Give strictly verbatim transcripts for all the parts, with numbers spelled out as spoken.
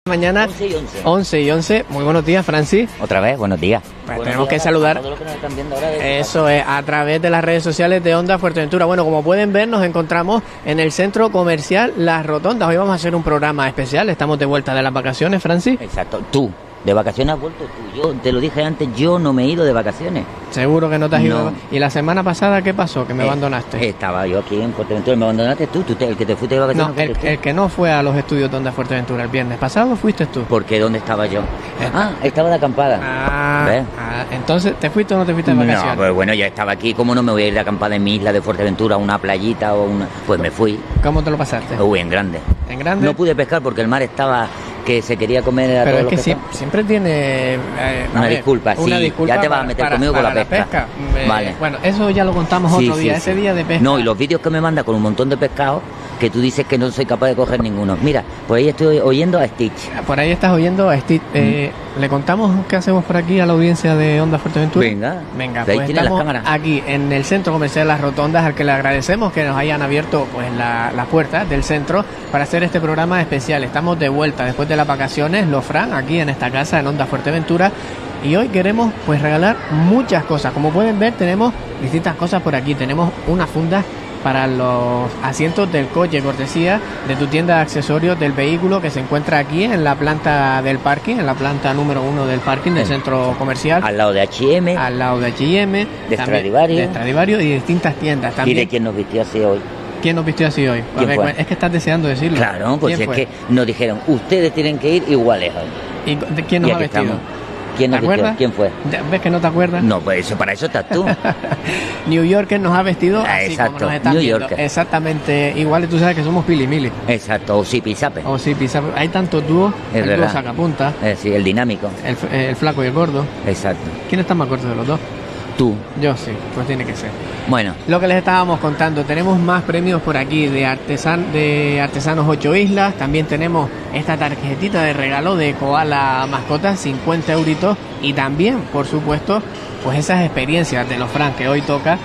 Mañana once y once. once y once. Muy buenos días, Francis. Otra vez, buenos días. Pues buenos tenemos días que saludar. a todos los que nos están viendo ahora desde Eso casa. es, a través de las redes sociales de Onda Fuerteventura. Bueno, como pueden ver, nos encontramos en el centro comercial Las Rotondas. Hoy vamos a hacer un programa especial. Estamos de vuelta de las vacaciones, Francis. Exacto, tú. De vacaciones has vuelto tú. Yo te lo dije antes, yo no me he ido de vacaciones. Seguro que no te has ido. No. ¿Y la semana pasada qué pasó? Que me Eh, abandonaste. Estaba yo aquí en Fuerteventura, me abandonaste tú, tú te- el que te fuiste de vacaciones. No, fuiste el, tú. el que no fue a los estudios de Onda Fuerteventura el viernes pasado fuiste tú. Porque ¿dónde estaba yo? Eh. Ah, estaba de acampada. Ah, ¿Ves? ah, entonces, ¿te fuiste o no te fuiste de vacaciones? No, pues bueno, ya estaba aquí, ¿cómo no me voy a ir de acampada en mi isla de Fuerteventura, a una playita o una...? Pues me fui, ¿Cómo te lo pasaste? uy, en grande. ¿En grande? No pude pescar porque el mar estaba que se quería comer a Pero todos es los que que sie- estaban. siempre tiene eh, a Una ver, disculpa, una sí, disculpa ya te vas a para- meter para- conmigo con para la pesca. Eh, Vale. Bueno, eso ya lo contamos Sí, otro sí, día, sí. ese día de pesca. No, y los vídeos que me manda con un montón de pescados que tú dices que no soy capaz de coger ninguno. Mira, pues ahí estoy oyendo a Stitch. Por ahí estás oyendo a Steve. Eh, ¿Le contamos qué hacemos por aquí a la audiencia de Onda Fuerteventura? Venga, Venga, de ahí pues tiene las estamos cámaras. aquí en el centro comercial Las Rotondas, al que le agradecemos que nos hayan abierto pues la- las puertas del centro para hacer este programa especial. Estamos de vuelta después de las vacaciones, los Fran, aquí en esta casa en Onda Fuerteventura. Y hoy queremos pues regalar muchas cosas. Como pueden ver, tenemos distintas cosas por aquí. Tenemos una funda para los asientos del coche, cortesía de tu tienda de accesorios del vehículo, que se encuentra aquí en la planta del parking, en la planta número uno del parking del Sí. centro comercial, Al lado de H y M al lado de H y M, De también- Stradivarius. de Stradivarius y distintas tiendas y también. de quien nos vistió así hoy. ¿Quién nos vistió así hoy? A ¿Quién ver, fue? es que estás deseando decirlo. Claro, pues ¿Quién es fue? que nos dijeron, ustedes tienen que ir iguales hoy. ¿Y de quién nos Y ha aquí vestido? estamos. ¿Quién ¿Te nos vistió? acuerdas? ¿Quién fue? Ya, ¿Ves que no te acuerdas? No, pues eso, para eso estás tú. New Yorker nos ha vestido Ah, así exacto, como nos están New viendo. Yorker. Exactamente igual, y tú sabes que somos Pili Mili. Exacto, o sí, pisape. O sí, pisa- hay tantos dúos, Es el dúo verdad. sacapunta, Eh, sí, el dinámico. el, f- el flaco y el gordo. Exacto. ¿Quién está más corto de los dos? Tú. Yo sí, pues tiene que ser. Bueno, Lo que les estábamos contando, tenemos más premios por aquí de, artesan de Artesanos ocho Islas. También tenemos esta tarjetita de regalo de Koala Mascotas, cincuenta euritos. Y también, por supuesto, pues esas experiencias de los Fran que hoy toca.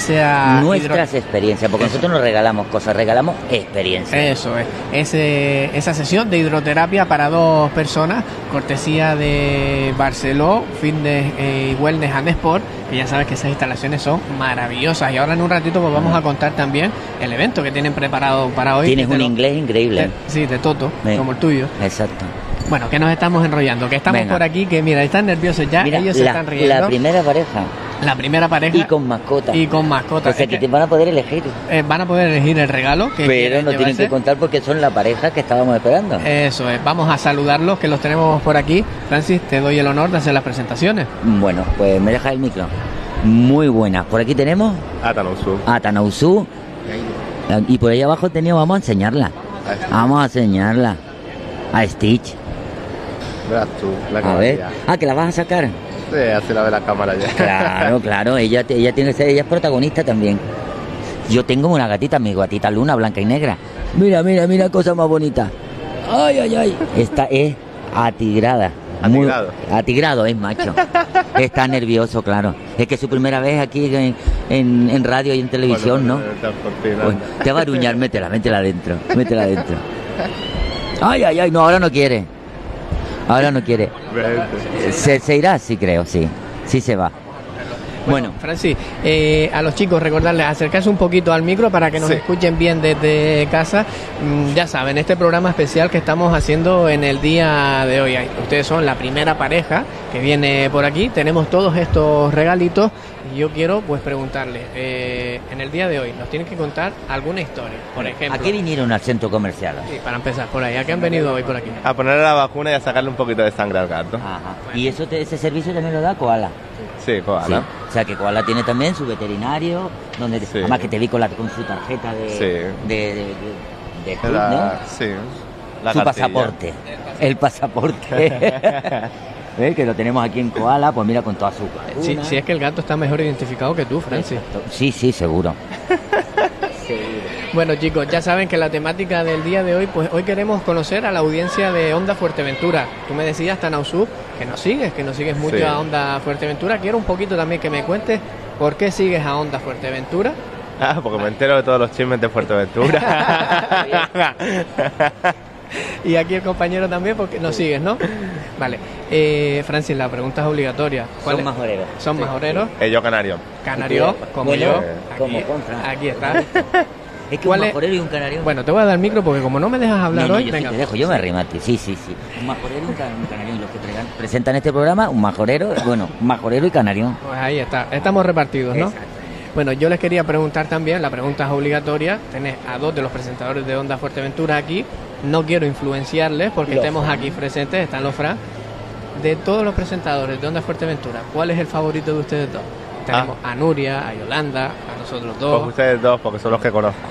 Esa nuestras experiencias, porque Eso. nosotros no regalamos cosas, regalamos experiencias. Eso es, Ese, esa sesión de hidroterapia para dos personas, cortesía de Barceló, Fitness eh, y Wellness and Sport, que ya sabes que esas instalaciones son maravillosas. Y ahora en un ratito pues vamos a contar también el evento que tienen preparado para hoy. Tienes que te un lo- inglés increíble. te- sí, de Toto, Sí. como el tuyo. Exacto. Bueno, que nos estamos enrollando, que estamos Venga. por aquí, que mira, están nerviosos ya, Mira, ellos se la, están riendo. la primera pareja La primera pareja y con mascota. y con mascota. O sea Es que que, te van a poder elegir. eh, van a poder elegir el regalo que Pero quieren no tienen llevarse. que contar porque son la pareja que estábamos esperando. Eso es, vamos a saludarlos, que los tenemos por aquí. Francis, te doy el honor de hacer las presentaciones. Bueno, pues me deja el micro. Muy buenas. Por aquí tenemos Atanausu. a Tanausú. Y por ahí abajo teníamos, vamos a enseñarla. Vamos a enseñarla. A Stitch. Verás tú, la A ver. camarilla. Ah, que la vas a sacar. Sí, así la ve la cámara ya. Claro, claro, ella, ella tiene que ser, ella es protagonista también. Yo tengo una gatita, mi gatita Luna, blanca y negra. Mira, mira, mira, cosa más bonita. Ay, ay, ay. Esta es atigrada. Muy- Atigrado. atigrado es macho. Está nervioso, claro. Es que es su primera vez aquí en, en- en radio y en televisión, Bueno, ¿no? eh, transportina. Pues, te va a aruñar, métela, métela adentro, métela adentro. Ay, ay, ay, no, ahora no quiere. Ahora no quiere. Vente. ¿Se, se irá? Sí, creo, sí. Sí se va. Bueno, Francis, eh, a los chicos recordarles acercarse un poquito al micro para que nos Sí. escuchen bien desde casa. Mm, ya saben, este programa especial que estamos haciendo en el día de hoy. Ustedes son la primera pareja que viene por aquí. Tenemos todos estos regalitos y yo quiero pues preguntarles, eh, en el día de hoy, nos tienen que contar alguna historia, por ejemplo. ¿a qué vinieron al centro comercial? Sí, para empezar por ahí, ¿a qué han venido hoy por aquí? A ponerle la vacuna y a sacarle un poquito de sangre al gato. Ajá. ¿Y eso te- ese servicio también lo da Koala? Sí, Sí. koala. O sea que Koala tiene también su veterinario, donde Sí. además que te vi con, la, con su tarjeta de, Sí. de, de, de- de club, La- ¿no? Sí. La Su cartilla. pasaporte. El pasaporte. ¿Ves? Que lo tenemos aquí en Koala, pues mira, con toda su Si, vacuna. si es que el gato está mejor identificado que tú, Francis. Exacto. Sí, sí, seguro. Bueno, chicos, ya saben que la temática del día de hoy, pues hoy queremos conocer a la audiencia de Onda Fuerteventura. Tú me decías, Tanausú, que nos sigues, que nos sigues mucho Sí. a Onda Fuerteventura. Quiero un poquito también que me cuentes por qué sigues a Onda Fuerteventura. Ah, porque me entero de todos los chismes de Fuerteventura. Y aquí el compañero también, porque nos sigues, ¿no? Vale. Eh, Francis, la pregunta es obligatoria. ¿Cuál Son es? majoreros. ¿Son Sí, majoreros? Eh, yo canario. Canario, como Bueno, yo. como Aquí, contra. aquí está. Es que ¿Cuál un es? majorero y un canario. Bueno, te voy a dar el micro porque como no me dejas hablar no, no, hoy, yo venga. sí te dejo, yo me arrimo a ti. Sí, sí, sí. Un majorero y un, can- un canario. Y los que pregan- presentan este programa, un majorero, bueno, un majorero y canario. Pues ahí está, estamos repartidos, ¿no? Exacto. Bueno, yo les quería preguntar también, la pregunta es obligatoria, tenés a dos de los presentadores de Onda Fuerteventura aquí, no quiero influenciarles porque Los estemos Fran. aquí presentes, están los Fran. De todos los presentadores de Onda Fuerteventura, ¿cuál es el favorito de ustedes dos? Tenemos a Nuria, a Yolanda, a nosotros Pues dos. ustedes dos, porque son los que conozco.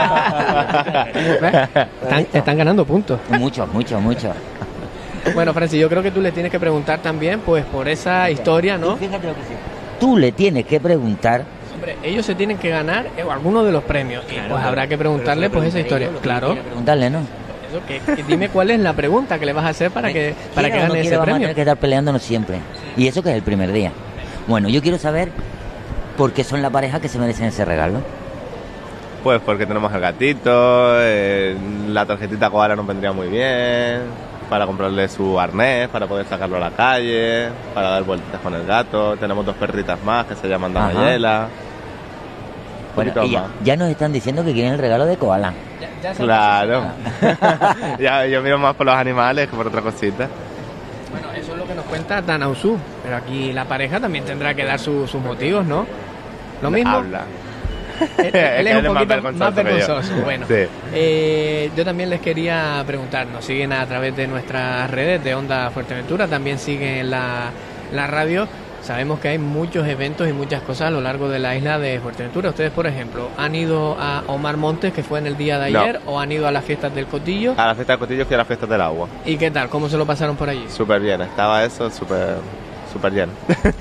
¿Ves? Están, están ganando puntos. Muchos, muchos, muchos. Bueno, Francis, yo creo que tú le tienes que preguntar también, pues, por esa historia, ¿no? Tú fíjate lo que sí. Tú le tienes que preguntar. Hombre, ellos se tienen que ganar eh, alguno de los premios. Y pues habrá que preguntarle, pues, esa historia. Claro. Preguntarle, ¿no? Eso, que, que dime cuál es la pregunta que le vas a hacer para que, para que Quiera o no gane ese quiera, vamos a premio. tener que estar peleándonos siempre. Y eso que es el primer día. Bueno, yo quiero saber por qué son la pareja que se merecen ese regalo. Pues porque tenemos el gatito, eh, la tarjetita koala nos vendría muy bien, para comprarle su arnés, para poder sacarlo a la calle, para dar vueltas con el gato. Tenemos dos perritas más que se llaman Ajá. Damayela. Bueno, Poquito y ya, más. ya nos están diciendo que quieren el regalo de koala. Ya- ya se- Claro. ya, yo miro más por los animales que por otra cosita. Bueno, eso es lo que nos cuenta Tanausu. Pero aquí la pareja también tendrá que dar su- sus motivos, ¿no? Lo mismo. Habla. Él, él Es es que un él es más poquito más vergonzoso que yo. vergonzoso. Bueno, Sí. eh, yo también les quería preguntar, nos siguen a través de nuestras redes de Onda Fuerteventura, también siguen la, la radio. Sabemos que hay muchos eventos y muchas cosas a lo largo de la isla de Fuerteventura. Ustedes, por ejemplo, ¿han ido a Omar Montes, que fue en el día de No. ayer, o han ido a las fiestas del Cotillo? A la fiesta de Cotillo y a la fiesta del agua. ¿Y qué tal? ¿Cómo se lo pasaron por allí? Súper bien, estaba eso súper súper lleno.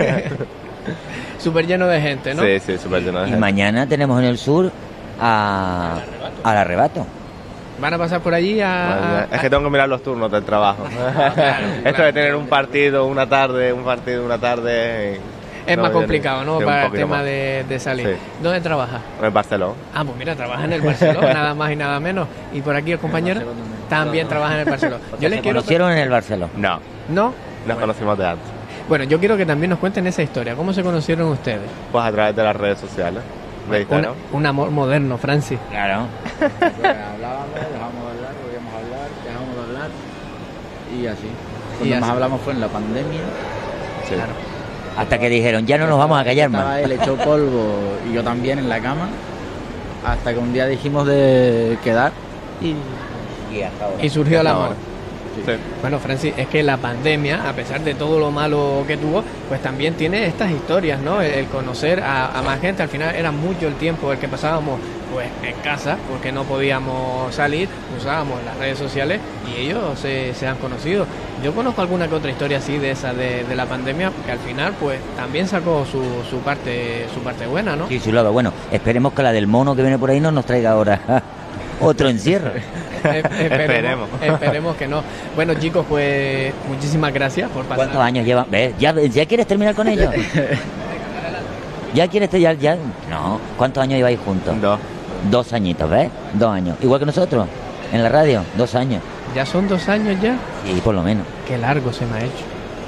Súper lleno de gente, ¿no? Sí, sí, súper lleno de Y gente. mañana tenemos en el sur a, al arrebato. ¿Van a pasar por allí a...? Mañana- a- Es que tengo que mirar los turnos del trabajo. claro, Esto claro. de tener un partido una tarde, un partido una tarde... Es no, más yo complicado, ¿no? sí, un Para el poquito tema más. de, de salir. Sí. ¿Dónde trabaja? En Barcelona. Ah, pues mira, trabaja en el Barcelona, nada más y nada menos. Y por aquí el compañero también trabaja en el Barcelona. Yo les Se quiero... conocieron en el Barcelona. No, ¿No? nos conocimos de antes. Bueno, yo quiero que también nos cuenten esa historia. ¿Cómo se conocieron ustedes? Pues a través de las redes sociales. De Un, Instagram. un amor moderno, Francis. Claro. Pues hablábamos, dejamos de hablar, volvíamos a hablar, dejamos de hablar y así. Cuando así. más hablamos fue en la pandemia. Sí. Claro. Hasta que dijeron, ya no nos vamos a callar Estaba más. él echó polvo y yo también en la cama. Hasta que un día dijimos de quedar y Y hasta ahora. Y surgió el Hasta amor. ahora. Sí. Bueno, Francis, es que la pandemia, a pesar de todo lo malo que tuvo, pues también tiene estas historias, ¿no? El, el conocer a, a más gente. Al final era mucho el tiempo el que pasábamos pues en casa, porque no podíamos salir, usábamos las redes sociales y ellos se, se han conocido. Yo conozco alguna que otra historia así de esa de, de la pandemia, que al final pues también sacó su, su parte su parte buena, ¿no? Sí, su lado. Bueno, esperemos que la del mono que viene por ahí no nos traiga ahora otro encierro. Eh, esperemos, Esperemos. esperemos que no. Bueno, chicos, pues muchísimas gracias por pasar. ¿Cuántos años llevan? ¿Ves? ¿Ya, ¿Ya quieres terminar con ellos? ¿Ya quieres ya, ya? No. ¿Cuántos años lleváis juntos? Dos. Dos añitos, ¿ves? Dos años. Igual que nosotros, en la radio, dos años. Ya son dos años ya. Y por lo menos. Qué largo se me ha hecho.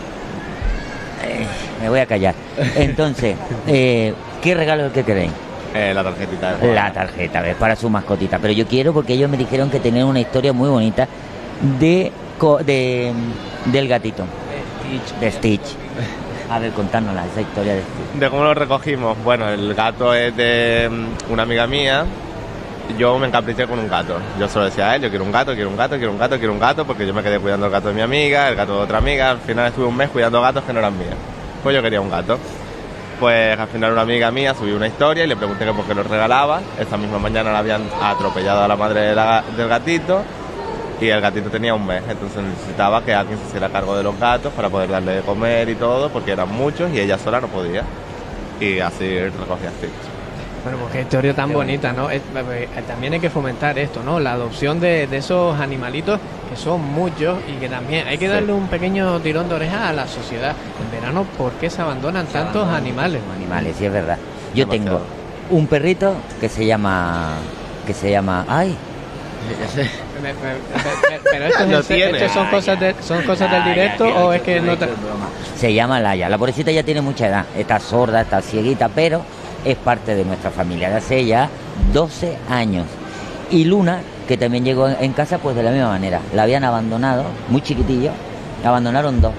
Eh, me voy a callar. Entonces, eh, ¿qué regalo es el que queréis? Eh, la tarjetita. de La tarjeta, ¿ves? Para su mascotita. Pero yo quiero porque ellos me dijeron que tenían una historia muy bonita de, co- de del gatito. De Stitch. A ver, contárnosla, esa historia de Stitch. ¿De cómo lo recogimos? Bueno, el gato es de mm, una amiga mía. Yo me encapriché con un gato. Yo solo decía a él, yo quiero un gato, quiero un gato, quiero un gato, quiero un gato, porque yo me quedé cuidando el gato de mi amiga, el gato de otra amiga. Al final estuve un mes cuidando gatos que no eran míos. Pues yo quería un gato. Pues al final una amiga mía subió una historia y le pregunté que por qué lo regalaba. Esa misma mañana la habían atropellado a la madre de la- del gatito y el gatito tenía un mes. Entonces necesitaba que alguien se hiciera cargo de los gatos para poder darle de comer y todo, porque eran muchos y ella sola no podía. Y así recogí a Stitch. Bueno, pues qué historia tan bonita, ¿no? Es- eh, también hay que fomentar esto, ¿no? La adopción de, de esos animalitos, que son muchos, y que también hay que Sí. darle un pequeño tirón de oreja a la sociedad. En verano, ¿por qué se abandonan tantos animales? Animales, sí es verdad. Yo Demasiado. tengo un perrito que se llama que se llama ay Ya sé. Me- me- me- Pero esto, Lo es, tiene. esto son cosas de, son cosas del Ya, ya, directo ya, o ya, es que ya, no ya, te... es broma. Se llama Laia. La pobrecita ya tiene mucha edad. Está sorda, está cieguita, pero es parte de nuestra familia de hace ya doce años. Y Luna, que también llegó en en casa, pues de la misma manera. La habían abandonado, muy chiquitillo, la abandonaron dos.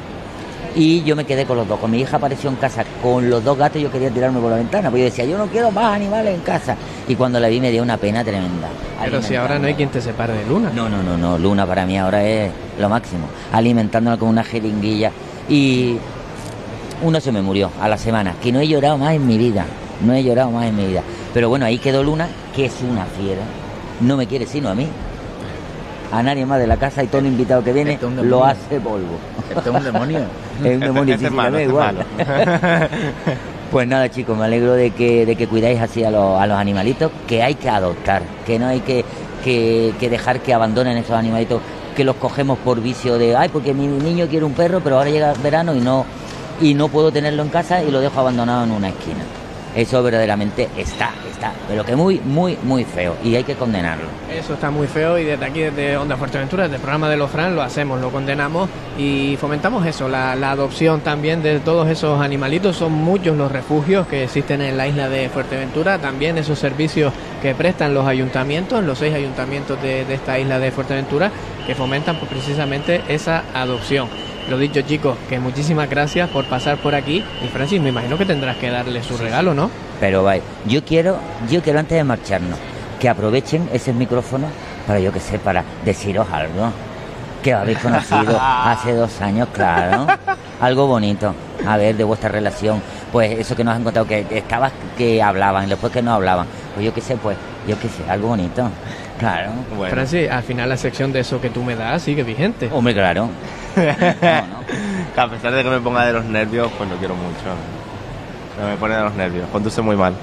Y yo me quedé con los dos. Con mi hija apareció en casa con los dos gatos y yo quería tirarme por la ventana. Porque yo decía, yo no quiero más animales en casa. Y cuando la vi me dio una pena tremenda. Pero si ahora no hay quien te separe de Luna. No, no, no, no. Luna para mí ahora es lo máximo. Alimentándola con una jeringuilla. Y uno se me murió a la semana. Que no he llorado más en mi vida. No he llorado más en mi vida. Pero bueno, ahí quedó Luna, que es una fiera. No me quiere sino a mí. A nadie más de la casa y todo el invitado que viene Esto es un lo demonio. hace polvo. Este es un demonio. Es un demonio, Este sí, es sí, malo, me da este es igual. malo. Pues nada, chicos, me alegro de que, de que cuidáis así a los, a los animalitos, que hay que adoptar, que no hay que, que, que dejar que abandonen esos animalitos, que los cogemos por vicio de, ay, porque mi niño quiere un perro, pero ahora llega el verano y no, y no puedo tenerlo en casa y lo dejo abandonado en una esquina. Eso verdaderamente está, está, pero que muy, muy, muy feo y hay que condenarlo. Eso está muy feo y desde aquí, desde Onda Fuerteventura, desde el programa de Los Fran, lo hacemos, lo condenamos y fomentamos eso, la, la adopción también de todos esos animalitos. Son muchos los refugios que existen en la isla de Fuerteventura, también esos servicios que prestan los ayuntamientos, los seis ayuntamientos de, de esta isla de Fuerteventura, que fomentan pues, precisamente esa adopción. Lo dicho, chicos, que muchísimas gracias por pasar por aquí. Y Francis, me imagino que tendrás que darle su regalo, ¿no? Pero vaya, yo quiero, yo quiero antes de marcharnos, que aprovechen ese micrófono para, yo que sé, para deciros algo. Que os habéis conocido hace dos años, claro. Algo bonito, a ver, de vuestra relación. Pues eso que nos han contado, que estabas, que hablaban, después que no hablaban. Pues yo qué sé, pues, yo qué sé, algo bonito. Claro. Bueno. Francis, al final la sección de eso que tú me das sigue vigente. Hombre, claro. No, no. Que a pesar de que me ponga de los nervios, pues lo quiero mucho. No me pone de los nervios, conduce muy mal.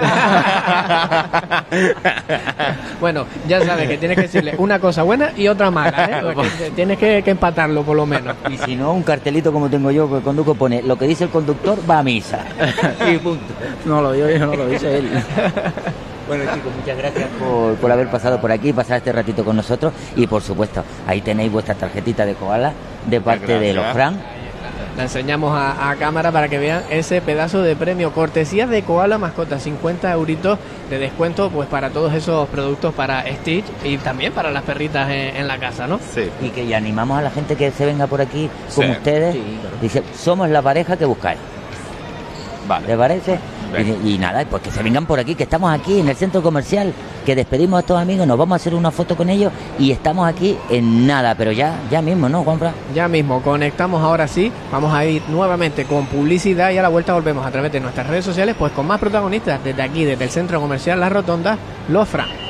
Bueno, ya sabes que tienes que decirle una cosa buena y otra mala, ¿eh? Porque tienes que, que empatarlo por lo menos. Y si no, un cartelito como tengo yo, que conduzco, pone, lo que dice el conductor va a misa. Y punto. No lo digo yo, no lo dice él. Bueno, chicos, muchas gracias por, por haber pasado por aquí, pasar este ratito con nosotros. Y por supuesto, ahí tenéis vuestra tarjetita de koala de parte de los Fran. La enseñamos a, a cámara para que vean ese pedazo de premio. Cortesía de Koala Mascota, cincuenta euritos de descuento pues para todos esos productos para Stitch y también para las perritas en, en la casa, ¿no? Sí. Y que y animamos a la gente que se venga por aquí con Sí. ustedes. Sí, claro. Dice, somos la pareja que buscáis. Vale. ¿Te parece? Venga. Y, y nada, pues que se vengan por aquí, que estamos aquí en el centro comercial, que despedimos a estos amigos, nos vamos a hacer una foto con ellos y estamos aquí en nada, pero ya, ya mismo, ¿no, Juanfran? Ya mismo, conectamos ahora sí, vamos a ir nuevamente con publicidad y a la vuelta volvemos a través de nuestras redes sociales pues con más protagonistas desde aquí, desde el centro comercial La Rotonda, Los Fran.